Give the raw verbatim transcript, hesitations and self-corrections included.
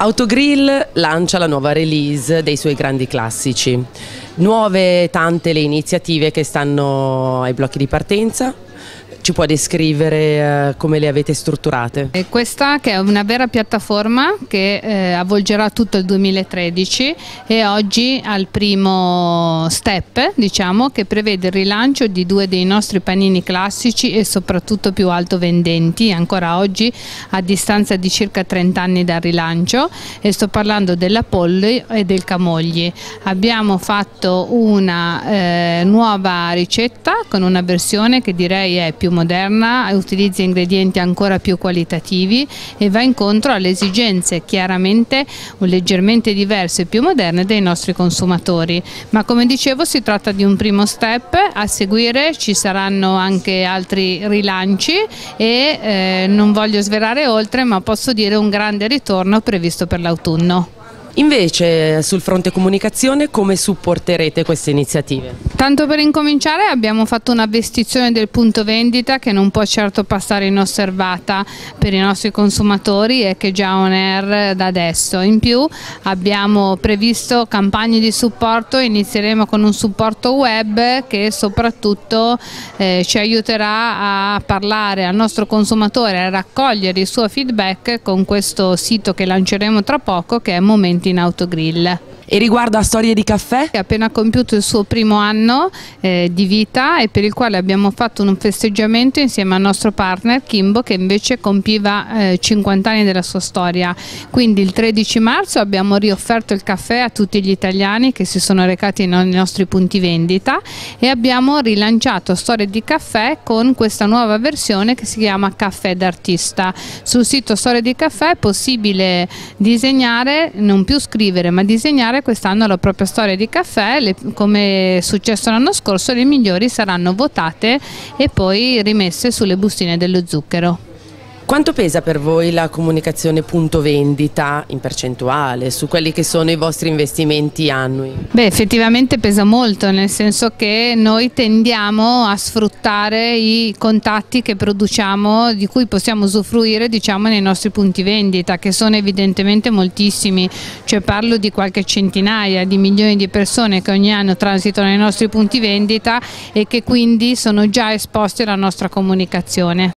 Autogrill lancia la nuova release dei suoi grandi classici. Nuove tante le iniziative che stanno ai blocchi di partenza. Ci può descrivere eh, come le avete strutturate? E questa che è una vera piattaforma che eh, avvolgerà tutto il duemilatredici e oggi al primo step, diciamo, che prevede il rilancio di due dei nostri panini classici e soprattutto più alto vendenti ancora oggi a distanza di circa trenta anni dal rilancio, e sto parlando della Polly e del Camogli. Abbiamo fatto una eh, nuova ricetta con una versione che direi è più moderna, utilizza ingredienti ancora più qualitativi e va incontro alle esigenze chiaramente leggermente diverse e più moderne dei nostri consumatori. Ma come dicevo, si tratta di un primo step. A seguire ci saranno anche altri rilanci e eh, non voglio svelare oltre, ma posso dire un grande ritorno previsto per l'autunno. Invece sul fronte comunicazione come supporterete queste iniziative? Tanto per incominciare abbiamo fatto una vestizione del punto vendita che non può certo passare inosservata per i nostri consumatori e che è già on air da adesso. In più abbiamo previsto campagne di supporto, inizieremo con un supporto web che soprattutto eh, ci aiuterà a parlare al nostro consumatore, a raccogliere il suo feedback con questo sito che lanceremo tra poco, che è Momenti in Autogrill. E riguardo a Storie di Caffè? Ha appena compiuto il suo primo anno eh, di vita e per il quale abbiamo fatto un festeggiamento insieme al nostro partner Kimbo, che invece compiva eh, cinquanta anni della sua storia. Quindi il tredici marzo abbiamo riofferto il caffè a tutti gli italiani che si sono recati nei nostri punti vendita e abbiamo rilanciato Storie di Caffè con questa nuova versione che si chiama Caffè d'artista. Sul sito Storie di Caffè è possibile disegnare, non più scrivere, ma disegnare quest'anno la propria storia di caffè. Le, come è successo l'anno scorso, le migliori saranno votate e poi rimesse sulle bustine dello zucchero. Quanto pesa per voi la comunicazione punto vendita in percentuale su quelli che sono i vostri investimenti annui? Beh, effettivamente pesa molto, nel senso che noi tendiamo a sfruttare i contatti che produciamo, di cui possiamo usufruire, diciamo, nei nostri punti vendita, che sono evidentemente moltissimi, cioè parlo di qualche centinaia di milioni di persone che ogni anno transitano nei nostri punti vendita e che quindi sono già esposti alla nostra comunicazione.